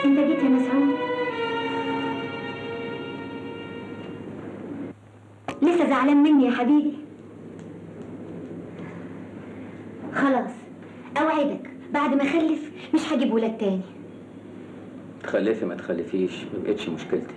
انت جيت يا مسعود؟ لسه زعلان مني يا حبيبي؟ خلاص اوعدك بعد ما اخلف مش هجيب ولاد تاني. تخلفي ما تخلفيش ما بقتش مشكلتي،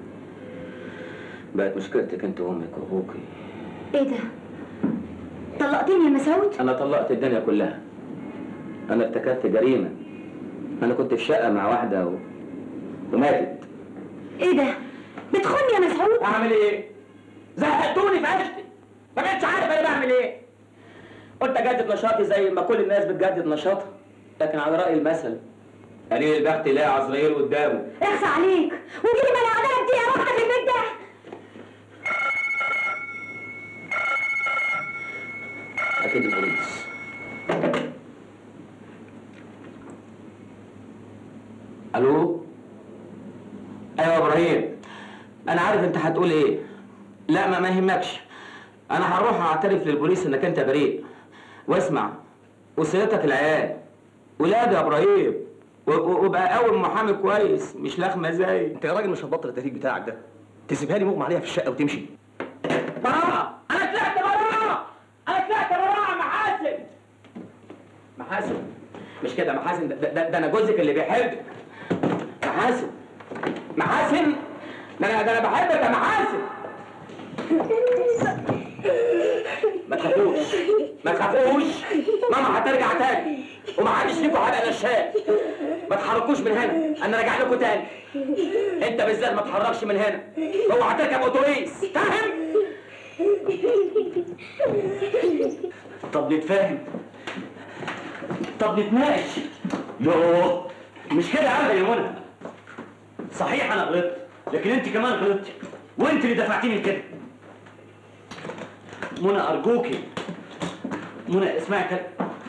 بقت مشكلتك انت وامك وابوكي. ايه ده؟ طلقتني يا مسعود؟ انا طلقت الدنيا كلها. انا ارتكبت جريمه. انا كنت في شقه مع واحده وماتت. ايه ده؟ بتخوني يا مسعود؟ اعمل ايه؟ زهقتوني في عيشتي، ما بقتش عارف انا بعمل ايه. قلت اجدد نشاطي زي ما كل الناس بتجدد نشاطها، لكن على راي المثل قليل البخت لا عزرائيل قدامه. اخفى عليك وجيلي ما انا عملت يا واحده في البيت ده. اكيد البوليس. الو؟ ايوه يا ابراهيم، انا عارف انت هتقول ايه. لا ما يهمكش، انا هروح اعترف للبوليس انك انت بريء. واسمع، وصيتك العيال ولاد يا ابراهيم، وبقى قوي محامي كويس مش لخمه زي انت يا راجل مش هتبطل التهريج بتاعك ده، تسيبها لي مغمى عليها في الشقه وتمشي. براءة! انا طلعت براءة! انا طلعت براءة محاسن! محاسن؟ مش كده محاسن، ده انا جوزك اللي بيحبك. محاسن محاسن، ده انا بحبك يا محاسن. ما تخافوش ما تخافوش، ماما هترجع تاني ومحدش فيكم هيبقى نشال. ما تحركوش من هنا، انا راجع لكم تاني. انت بالذات ما تحركش من هنا، هو هتركب اتوبيس، فاهم؟ طب نتفاهم، طب نتناقش. يوه مش كده ابدا يا منى. صحيح انا غلطت، لكن انت كمان غلطتي، وانت اللي دفعتيني لكده. منى ارجوكي، منى اسمعي كلام.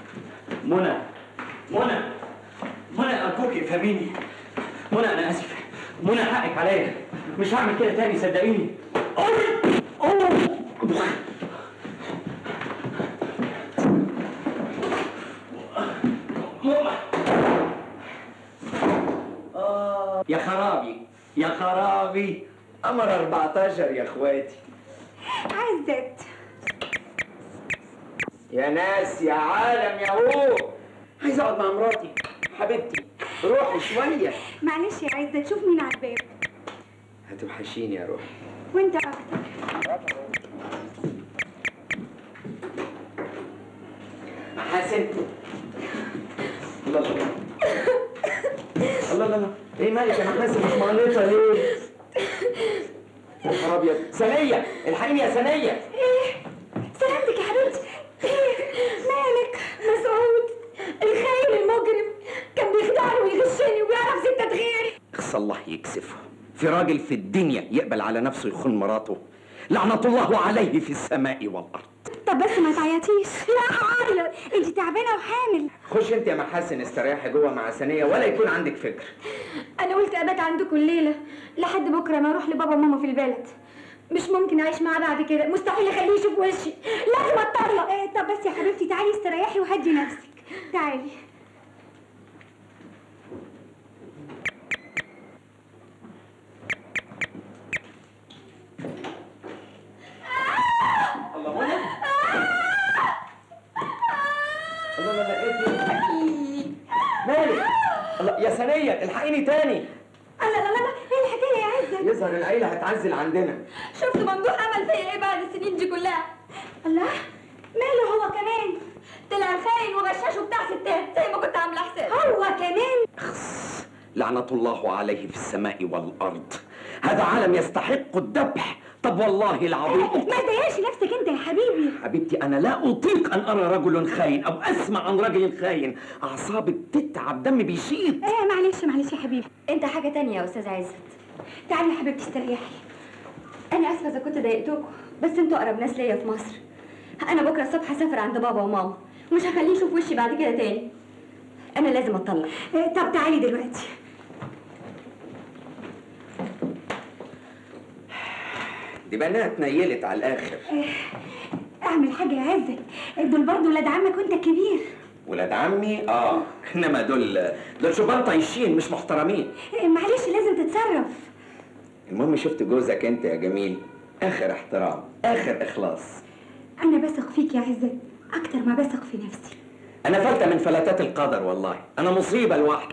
منى ارجوكي افهميني. منى انا اسف، منى حقك عليا، مش هعمل كده تاني صدقيني. يا خرابي يا خرابي، قمر 14 يا اخواتي. عزت يا ناس يا عالم يا هو، عايز اقعد مع مراتي حبيبتي، روحي شويه. معلش يا عزت، شوف مين على الباب. هتوحشيني يا روحي. وانت اكتر. محاسن. الله الله الله الله، ايه مالك يا محاسن مش مغلطه ليه؟ يا نهار ابيض، ثانيه الحقيني يا ثانيه. ايه سلامتك يا حبيبتي؟ ايه مالك؟ مسعود الخاين المجرم كان بيخدعني ويغشني ويعرف ستة غيري. اخص الله يكسفه، في راجل في الدنيا يقبل على نفسه يخون مراته؟ لعنة الله عليه في السماء والأرض. طب بس ما تعيطيش. لا هعيط، انت تعبانه وحامل. خش انت يا محاسن استريحي جوه مع ثانيه ولا يكون عندك فكر. انا قلت ابات عندكم الليله لحد بكره ما اروح لبابا وماما في البلد. مش ممكن اعيش معاه بعد كده، مستحيل اخليه يشوف وشي، لازم اتطلق. ايه طب بس يا حبيبتي تعالي استريحي وهدي نفسك، تعالي. الله منى. الله لا لا ايه مالك؟ الله يا ثانيه الحقيني تاني. لا لا لا ايه الحكايه يا عزت؟ يظهر العيله هتعزل عندنا. شفت ممدوح عمل فيا ايه بعد السنين دي كلها؟ الله ماله هو كمان؟ طلع خاين وغشاش وبتاع ستات زي ما كنت عامله حساب. هو كمان؟ لعنة الله عليه في السماء والأرض، هذا عالم يستحق الذبح. طب والله العظيم ما تضايقش نفسك انت يا حبيبي. حبيبتي أنا لا أطيق أن أرى رجل خاين أو أسمع عن رجل خاين، أعصابي بتتعب، دمي بيشيط. ايه معلش يا حبيبي، انت حاجه تانية يا استاذ عزت. تعالي يا حبيبتي استريحي. انا اسفه اذا كنت ضايقتكم، بس انتوا اقرب ناس ليا في مصر. انا بكره الصبح هسافر عند بابا وماما ومش هخليه يشوف وشي بعد كده تاني. انا لازم اتطلق. طب تعالي دلوقتي. دي بنات اتنيلت على الآخر. اعمل حاجه يا عزت، دول برضه ولاد عمك وانت كبير. ولاد عمي انما دول شبان طايشين مش محترمين. معلش لازم تتصرف. المهم شفت جوزك انت يا جميل، اخر احترام اخر اخلاص. انا بثق فيك يا عزت اكتر ما بثق في نفسي. انا فلتة من فلتات القدر والله، انا مصيبة لوحدي.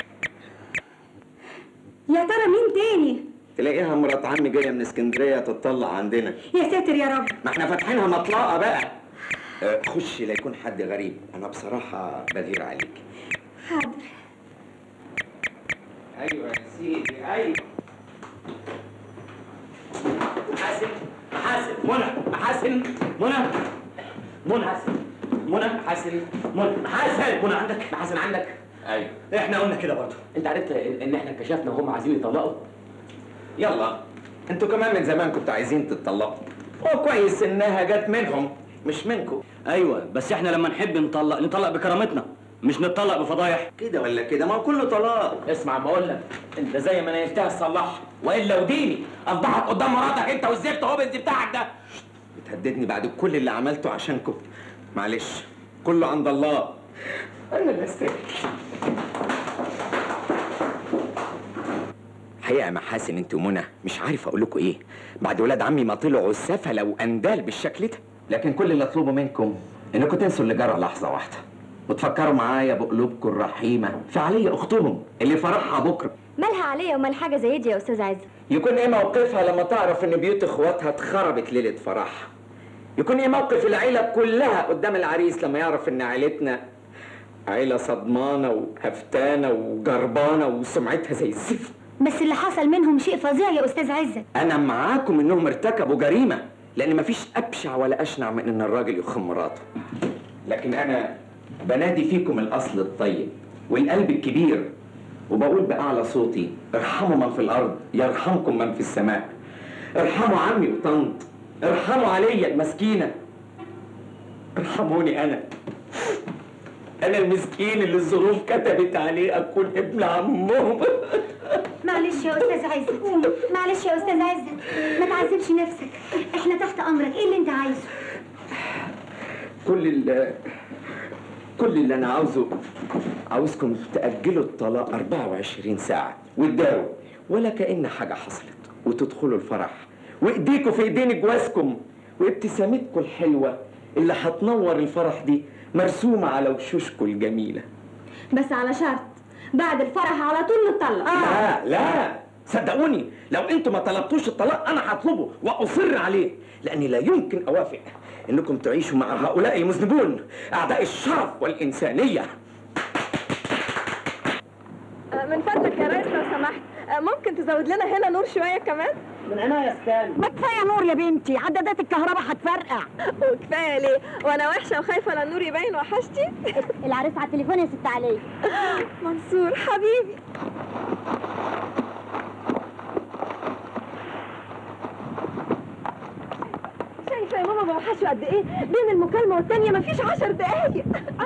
يا ترى مين تاني؟ تلاقيها مرات عمي جاية من اسكندرية تتطلع عندنا. يا ساتر يا رب. ما احنا فاتحينها مطلقة بقى. خش لا يكون حد غريب، انا بصراحة بغير عليك. حاضر. ايوه يا سيدي ايوه. محاسن محاسن منى محاسن منى محاسن منى محاسن منى عندك محاسن عندك. ايوه احنا قلنا كده برضه. انت عرفت ان احنا انكشفنا وهم عايزين يطلقوا؟ يلا انتوا كمان من زمان كنتوا عايزين تتطلقوا، هو كويس انها جت منهم مش منكم. ايوه بس احنا لما نحب نطلق بكرامتنا، مش نتطلق بفضايح. كده ولا كده، ما هو كله طلاق. اسمع ما اقول لك، انت زي ما نيلتها تصلحها، والا وديني افضحك قدام مراتك انت والزفت هوبنز بتاعك ده. بتهددني بعد كل اللي عملته عشانكم. معلش كله عند الله. انا اللي استاهل. حقيقة يا محاسن انت ومنى مش عارف اقول لكم ايه، بعد ولاد عمي ما طلعوا سفله واندال بالشكل ده. لكن كل اللي اطلبه منكم انكم تنسوا اللي جرى لحظه واحده، وتفكروا معايا بقلوبكم الرحيمه في عليا اختهم اللي فرحها بكره. مالها عليا ومال حاجه زي دي يا استاذ عزت؟ يكون ايه موقفها لما تعرف ان بيوت اخواتها اتخربت ليله فرحها؟ يكون ايه موقف العيله كلها قدام العريس لما يعرف ان عيلتنا عيله صدمانه وهفتانه وجربانه وسمعتها زي الزفت؟ بس اللي حصل منهم شيء فظيع يا استاذ عزت. انا معاكم انهم ارتكبوا جريمه، لان مفيش ابشع ولا اشنع من ان الراجل يخم مراته. لكن انا بنادي فيكم الاصل الطيب والقلب الكبير، وبقول باعلى صوتي: ارحموا من في الارض يرحمكم من في السماء. ارحموا عمي وطنط، ارحموا عليا المسكينه، ارحموني انا المسكين اللي الظروف كتبت عليه اكون ابن عمهم. معلش يا استاذ عزت، معلش يا استاذ عزت، ما تعذبش نفسك، احنا تحت امرك. ايه اللي انت عايزه؟ كل اللي انا عاوزكم تأجلوا الطلاق 24 ساعة وتداروا ولا كأن حاجة حصلت، وتدخلوا الفرح وايديكوا في ايدين جوازكم، وابتسامتكم الحلوة اللي هتنور الفرح دي مرسومة على وشوشكم الجميلة. بس على شرط بعد الفرح على طول نتطلق. لا صدقوني، لو انتوا ما طلبتوش الطلاق انا هطلبه واصر عليه، لاني لا يمكن اوافق انكم تعيشوا مع هؤلاء المذنبون اعداء الشرف والانسانيه. من فضلك يا ريس لو سمحت، ممكن تزود لنا هنا نور شويه كمان؟ من عينيا يا استاذ. ما كفايه نور يا بنتي، عدادات الكهرباء هتفرقع. وكفايه ليه؟ وانا وحشه وخايفه لا النور يبين وحشتي؟ العريس على التليفون يا ست علي. منصور حبيبي. شايفه يا ماما بوحشه قد ايه؟ بين المكالمه والتانيه مفيش 10 دقايق.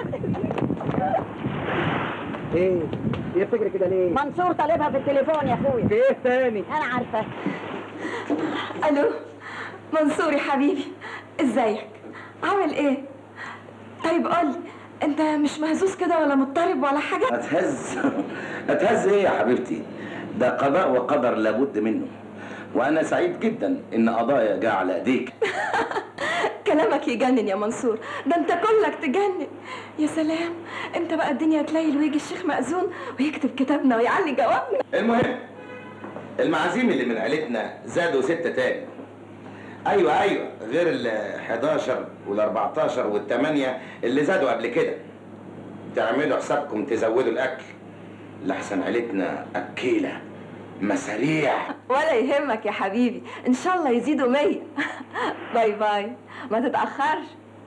ايه بتجري كده ليه؟ منصور طالبها في التليفون يا اخويا. في ايه تاني؟ انا عارفه. الو منصور يا حبيبي، ازيك؟ عامل ايه؟ طيب قولي، انت مش مهزوز كده ولا مضطرب ولا حاجه؟ اتهز ايه يا حبيبتي؟ ده قضاء وقدر لابد منه، وانا سعيد جدا ان قضايا جاء على ايديك. كلامك يجنن يا منصور، ده انت كلك تجنن. يا سلام، امتى بقى الدنيا تليل ويجي الشيخ مأذون ويكتب كتابنا ويعلي جوابنا؟ المهم المعازيم اللي من عيلتنا زادوا 6 تاني. ايوه غير ال 11 وال 14 وال 8 اللي زادوا قبل كده. تعملوا حسابكم تزودوا الاكل، لحسن عيلتنا اكيله مساريع. ولا يهمك يا حبيبي، ان شاء الله يزيدوا 100. باي باي، ما تتأخرش.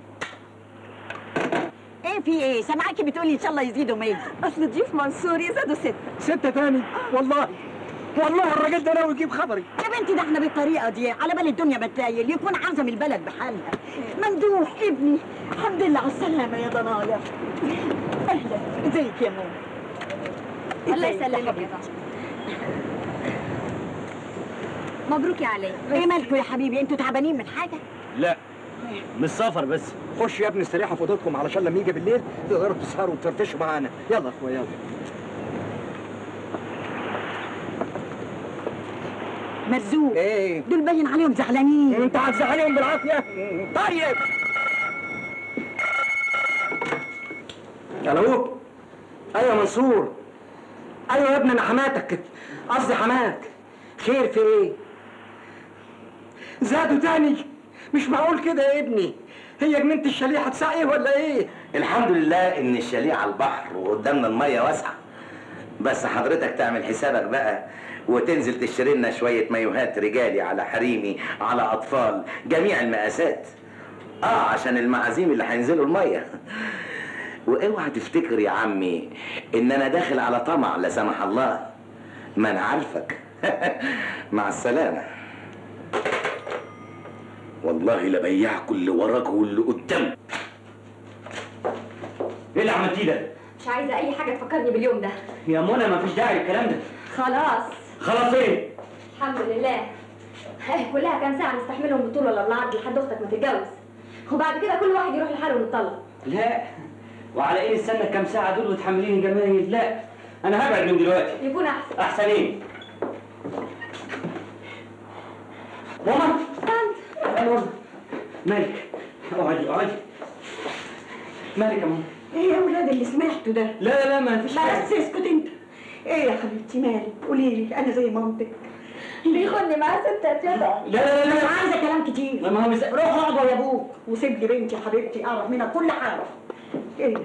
ايه في ايه؟ سامعاكي بتقولي ان شاء الله يزيدوا 100. اصل ضيوف منصور يزادوا 6. 6 تاني؟ والله الراجل ده ناوي يجيب خبري. يا بنتي ده احنا بالطريقه دي على بال الدنيا بتايل يكون عزم البلد بحالها. ممدوح ابني، الحمد لله على السلامه يا ضنايا. اهلا، ازيك يا ماما؟ الله يسلمك يا طنط. مبروك يا علي. ايه مالكوا يا حبيبي؟ انتوا تعبانين من حاجه؟ لا مش سفر بس. خش يا ابني استريحوا في اوضتكم علشان لما يجي بالليل تقدروا تسهروا وتفرفشوا معانا. يلا يا اخويا يلا. مرزوق، ايه؟ دول باين عليهم زعلانين. انت هتزعلهم بالعافيه. طيب. الو. ايوه منصور. ايوه يا ابني انا حماتك، قصدي حماك. خير في ايه؟ زادوا تاني؟ مش معقول كده يا ابني. هي جنينة الشاليه هتسقي ولا ايه؟ الحمد لله ان الشاليه على البحر وقدامنا الميه واسعه. بس حضرتك تعمل حسابك بقى وتنزل تشتري لنا شويه مايوهات رجالي على حريمي على اطفال جميع المقاسات. عشان المعازيم اللي هينزلوا الميه. واوعى تفتكر يا عمي ان انا داخل على طمع لا سمح الله. ما انا عارفك. مع السلامه. والله لبيعكم اللي وراكم واللي قدامكم. ايه اللي عملتيه ده؟ مش عايزه اي حاجه تفكرني باليوم ده. يا منى مفيش داعي للكلام ده. خلاص. خلاص ايه؟ الحمد لله. كلها كام ساعه نستحملهم بالطول ولا بالعرض لحد اختك ما تتجوز، وبعد كده كل واحد يروح لحاله ونطلق. لا، وعلى ايه نستنى كام ساعه دول وتحمليني جمايل؟ لا، انا هبعد من دلوقتي. يكون احسن. احسن ايه؟ ماما. ماما مالك؟ اقعدي اقعدي. مالك يا ماما؟ ايه يا ولاد اللي سمعته ده؟ لا ما فيش حاجه. بس اسكت انت. ايه يا حبيبتي مالك؟ قولي لي انا زي مامتك. بيخوني معاه ستات يا ده. لا مش عايزه كلام كتير. ما هو روح اقعد يا ابوك وسيب لي بنتي حبيبتي اعرف منها كل حاجه. ايه؟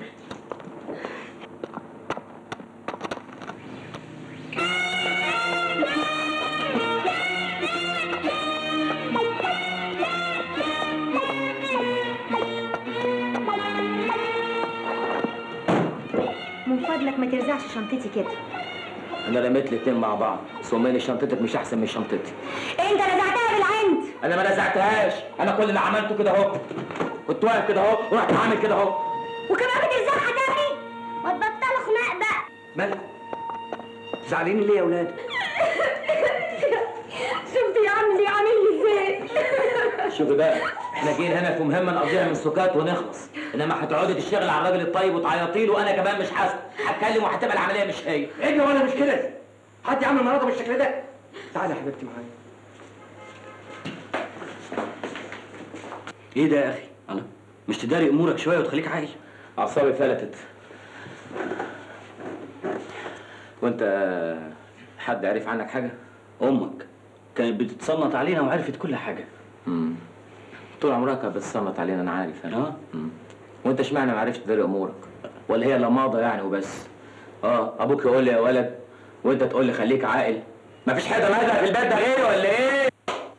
من فضلك ما ترزعش شنطتي كده. انا رميت الاتنين مع بعض. صميني شنطتك مش احسن من شنطتي. انت رزعتها بالعند. انا ما رزعتهاش. انا كل اللي عملته كده اهو. كنت واقف كده اهو ورحت عامل كده اهو. وكمان بترزعها تاني؟ ما تبطلوا خناق بقى. مالكم؟ زعلانين ليه يا ولاد؟ شفتي يا عم اللي عامل لي ازاي؟ شوفي بقى، احنا جايين هنا في مهمه نقضيها من سكات ونخلص، انما هتقعدي تشتغل على الراجل الطيب وتعيطي له وانا كمان مش حاسس، هتكلم وهتبقى العمليه مش هي. ايه ولا مش كده؟ حد يعمل النهارده بالشكل ده؟ تعالي يا حبيبتي معايا. ايه ده يا اخي؟ الله، مش تداري امورك شويه وتخليك عاقل؟ اعصابي فلتت. وانت حد عرف عنك حاجه؟ امك كانت بتتصنت علينا وعرفت كل حاجه. طول عمرها كانت بتصنت علينا، انا عارف انا. اه. وانت اشمعنى ما عرفتش تداري امورك؟ ولا هي لماضه يعني وبس؟ ابوك يقول لي يا ولد وانت تقول لي خليك عاقل. مفيش حاجه مالها في البيت ده غيري ولا ايه؟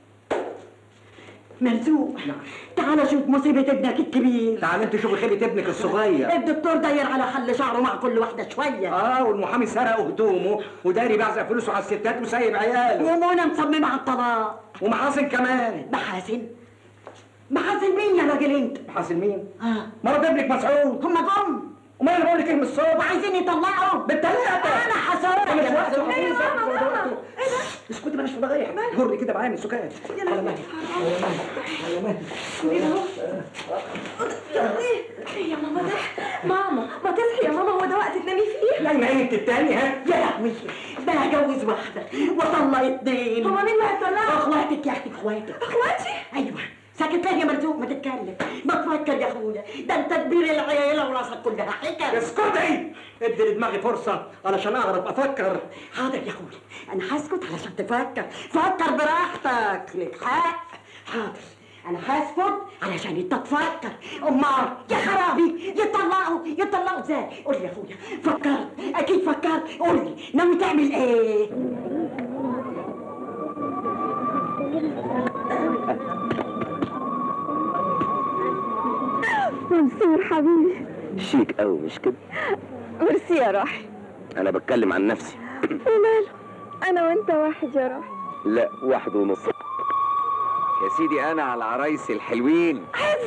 مرزوق، تعال شوف مصيبة ابنك الكبير. تعال انت شوفي خيبة ابنك الصغير. الدكتور داير على حل شعره مع كل واحدة شوية. والمحامي سرق هدومه وداري بيعزق فلوسه على الستات وسايب عياله. ومنى مصممة على الطلاق. ومحاسن كمان. محاسن مين يا راجل انت؟ محاسن مين؟ مرات ابنك مسعود. هما جم وما انا بقول لك ايه من الصبح؟ وعايزين يطلعوا بالتلاتة. انا حصورك. مش واحدة ايه ماما ايه ده؟ اسكتي بلاش فضايح. جري كده معايا من سكات. يلا مهلي. يلا مهلي. يا ماما ده ماما ما تصحي يا ماما، هو ده وقت تنامي فيه؟ لا ما انت التاني ها؟ يا لهوي، ده هجوز واحدة واطلق اتنين. هما مين اللي هيطلعوا؟ اخواتك يا اختي، اخواتك. اخواتي؟ ايوه. ساكت ليه يا مرزوق؟ ما تتكلم، ما تفكر يا اخويا، ده انت كبير العيله وراسك كلها حكم. اسكتي! ادي لدماغي فرصة علشان اعرف افكر. حاضر يا اخويا، انا هسكت علشان تفكر، فكر براحتك، لك حق. حاضر، انا هسكت علشان انت تفكر. امال يا خرابي يطلعوا ازاي؟ قول لي يا اخويا، فكرت؟ اكيد فكرت، قول لي ناوي تعمل ايه؟ منصور حبيبي. شيك قوي مش كده؟ ميرسي يا روحي. انا بتكلم عن نفسي. وماله؟ انا وانت واحد يا روحي. لا، 1.5. يا سيدي انا على العرايس الحلوين.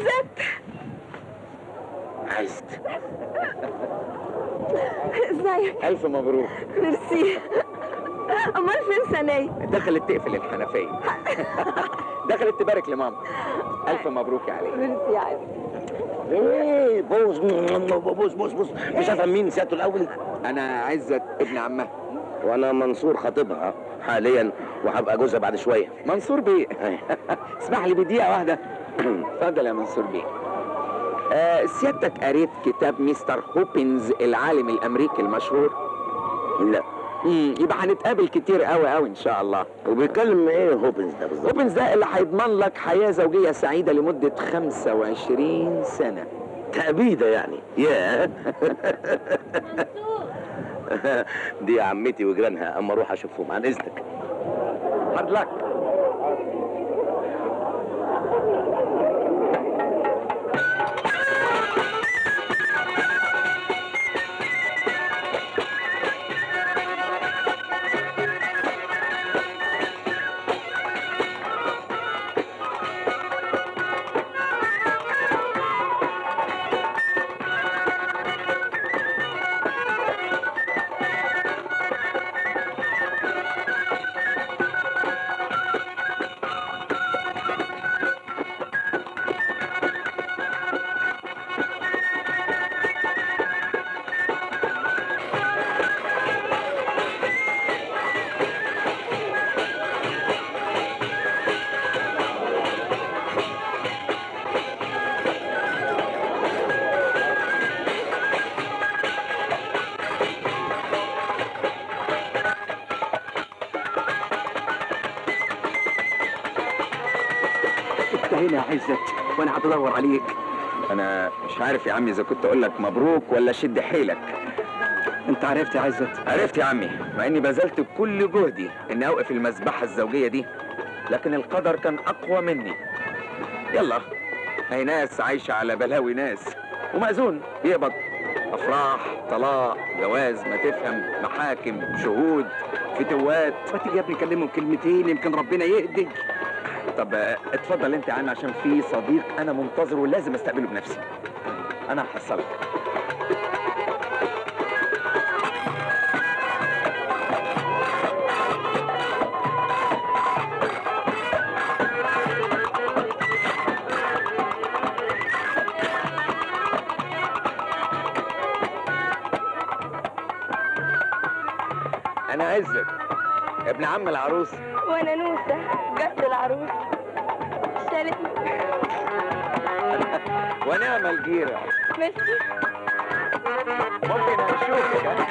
عايز ازيك؟ الف مبروك. ميرسي. امال فين ثانيه؟ دخلت تقفل الحنفيه. دخلت تبارك لماما. الف مبروك يا علي. ميرسي يا علي. ايه بوس بوس مش هفهم مين سيادته الاول؟ انا عزت ابن عمها. وانا منصور خطيبها حاليا وهبقى جوزها بعد شويه. منصور بيه. اسمح لي بدقيقه واحده. اتفضل يا منصور بيه. سيادتك قريت كتاب مستر هوبنز العالم الامريكي المشهور؟ لا. يبقى هنتقابل كتير قوي ان شاء الله. وبيتكلم ايه هوبنز ده بالظبط؟ هوبنز ده اللي هيضمن لك حياه زوجيه سعيده لمده 25 سنه. تأبيدة يعني. ياه. دي عمتي وجيرانها، اما اروح اشوفهم عن اذنك. هارد لك. هنا يا عزت وانا هدور عليك. انا مش عارف يا عمي اذا كنت اقول لك مبروك ولا شد حيلك. انت عرفت يا عزت؟ عرفت يا عمي، مع اني بذلت كل جهدي اني اوقف المذبحه الزوجيه دي، لكن القدر كان اقوى مني. يلا، هي ناس عايشه على بلاوي ناس، ومأذون يقبض افراح، طلاق، جواز، ما تفهم، محاكم، شهود، فتوات. ما تيجي يا ابني كلمهم كلمتين يمكن ربنا يهدي. طب اتفضل انت يا عم، عشان في صديق انا منتظره ولازم استقبله بنفسي. انا هحصلك. انا عزت ابن عم العروس. وانا نوسه جت العروس شالتني. ونعم الجيرة. ميرسي. ممكن اشوفك؟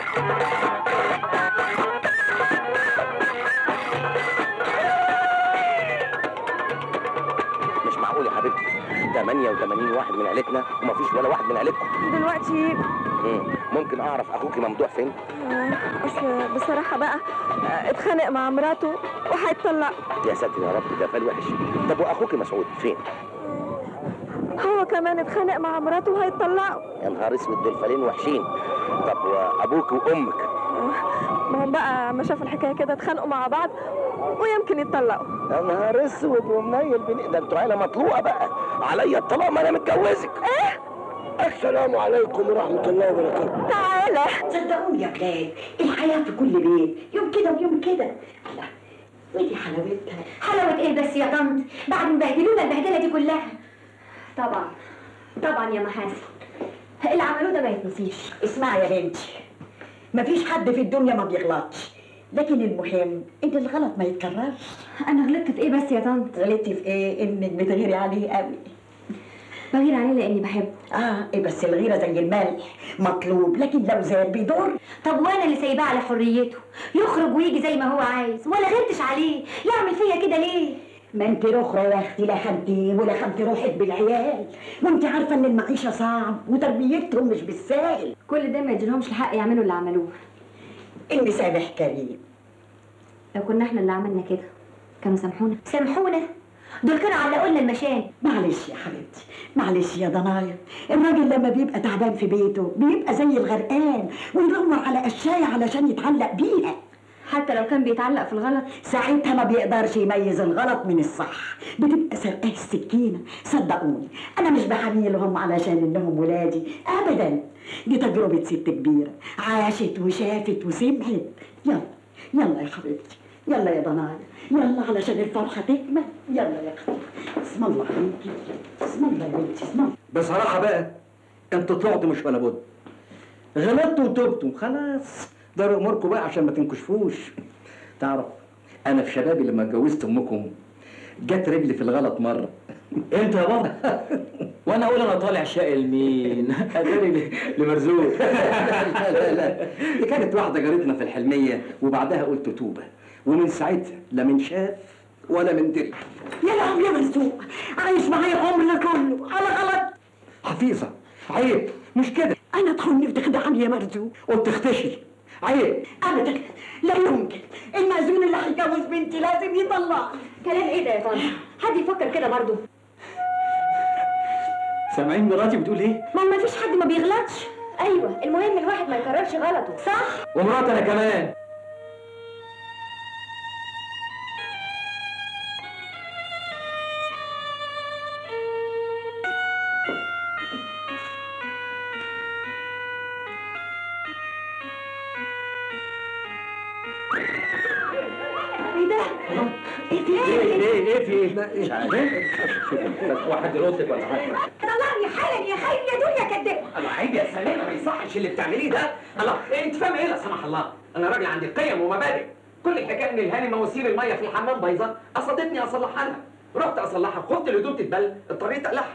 مش معقول يا حبيبتي، 88 واحد من عيلتنا ومفيش ولا واحد من عيلتكم. دلوقتي ممكن اعرف اخوكي ممدوح فين؟ اصل بصراحه بقى اتخانق مع مراته وهيتطلق. يا ساتر يا رب، ده فال وحش. طب واخوكي مسعود فين؟ هو كمان اتخانق مع مراته وهيتطلقوا. يا نهار اسود، دول فالين وحشين. طب وابوك وامك؟ ما هم بقى ما شافوا الحكايه كده اتخانقوا مع بعض ويمكن يتطلقوا. يا نهار اسود ومنيل ده انتوا عيله مطلوقه بقى. عليا الطلاق، ما انا متجوزك. ايه؟ السلام عليكم ورحمه الله وبركاته. تعالى. صدقوني يا بلاد، الحياه في كل بيت يوم كده ويوم كده. الله، ودي حلاوتها. حلاوة ايه بس يا طنط؟ بعد ما بهدلونا البهدله دي كلها. طبعا يا محاسن، اللي عملوه ده ما يتنسيش. اسمعي يا بنتي، مفيش حد في الدنيا ما بيغلطش، لكن المهم ان الغلط ما يتكررش. انا غلطت في ايه بس يا طنط؟ غلطتي في ايه؟ انك بتغيري عليه قوي. بغير عليه لاني بحبه. ايه بس الغيره زي الملح، مطلوب لكن لو زاد بيضر. طب وانا اللي سايباه على حريته، يخرج ويجي زي ما هو عايز، ولا غلتش عليه، يعمل فيا كده ليه؟ ما انت رخرة يا اختي، لا خنتي ولا خنتي روحك بالعيال، وانت عارفه ان المعيشه صعب وتربيتهم مش بالسهل. كل ده ما يجيلهمش الحق يعملوا اللي عملوه. المسامح كريم. لو كنا احنا اللي عملنا كده كانوا سامحونا. دول كانوا علقوا لنا المشان. معلش يا حبيبتي، معلش يا ضنايا، الراجل لما بيبقى تعبان في بيته بيبقى زي الغرقان ويدور على قشايه علشان يتعلق بيها. حتى لو كان بيتعلق في الغلط ساعتها ما بيقدرش يميز الغلط من الصح، بتبقى سرقاه السكينه. صدقوني انا مش بحميلهم علشان انهم ولادي ابدا، دي تجربه ست كبيره عاشت وشافت وسمعت. يلا يلا يا حبيبتي، يلا يا ضنايا، يلا علشان الفرحة تكمل. يلا يا اختي، اسم الله عليكي، اسم الله يا بنتي، اسم الله. بصراحة بقى انتوا طلعتوا مش ولا بد، غلطتوا وتوبتوا خلاص، داروا اموركم بقى عشان ما تنكشفوش. تعرف انا في شبابي لما اتجوزت امكم جت رجلي في الغلط مرة. انت يا بابا؟ وانا اقول انا طالع شقي لمين؟ اداني لمرزوق. لا دي كانت واحدة جارتنا في الحلمية وبعدها قلت توبة، ومن ساعتها لا من شاف ولا من دري. يا لهوي يا مرزوق، عايش معايا عمرنا كله على غلط. حفيظة عيب مش كده. انا تخوني وتخدعني يا مرزوق. وتختشي عيب. ابدا، لا يمكن. المأذون اللي هيجوز بنتي لازم يطلق. كلام ايه ده يا طنط؟ حد يفكر كده برضه؟ سامعين مراتي بتقول ايه؟ ما فيش حد ما بيغلطش. ايوه، المهم الواحد ما يكررش غلطه، صح؟ ومراتي انا كمان. ايه ده؟ ايه في ايه؟ مش عارف. واحد يرد لك ولا حاجه؟ طلعني حالا يا خايب يا دنيا كداب. الله عيب يا سلامة، ما يصحش اللي بتعمليه ده. الله انت فاهم ايه لا سمح الله؟ انا راجل عندي قيم ومبادئ. كل الحكايه ان الهاني مواسير الميه في الحمام بايظه، قصدتني اصلحها لها. رحت اصلحها، خفت الهدوم تتبل، اضطريت اقلعها.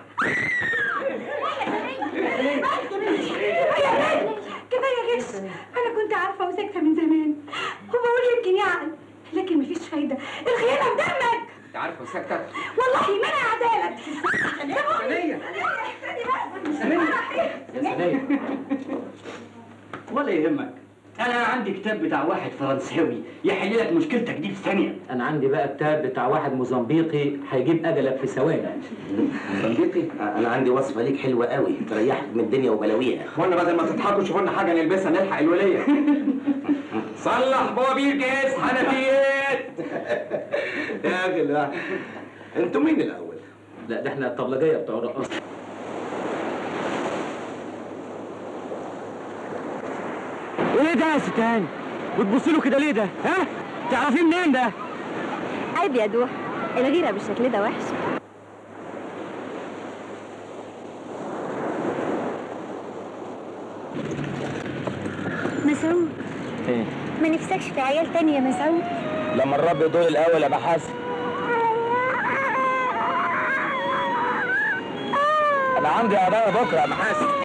كفايه غش. انا كنت عارفه وساكته من زمان وبقول يمكن يعني، لكن مفيش فايده. الخيانه في دمك. انت عارفه ساكته؟ والله ما انا عدالك. سنية يا سلام. ولا يهمك، انا عندي كتاب بتاع واحد فرنساوي يحل لك مشكلتك دي في ثانيه. انا عندي بقى كتاب بتاع واحد موزمبيقي هيجيب اجلك في ثواني. صديقي انا عندي وصفه ليك حلوه قوي تريحك من الدنيا وبلاويها. وانا بدل ما تضحكوا شوفوا لنا حاجه نلبسها نلحق الوليه. صلح بوابير جهاز حنفيات. يا اخي لا، انتوا مين الاول؟ لا ده احنا الطبلجيه بتوع الرقاصه. ايه ده يا ستان؟ بتبصي له كده ليه ده؟ ها؟ تعرفيه منين ده؟ عيب يا دوح، الغيره بالشكل ده وحش. مسعود، ايه؟ ما نفسكش في عيال تاني يا مسعود؟ لما الرب دول الاول يا بحاسب. انا عندي قضايا بكره يا محاسب.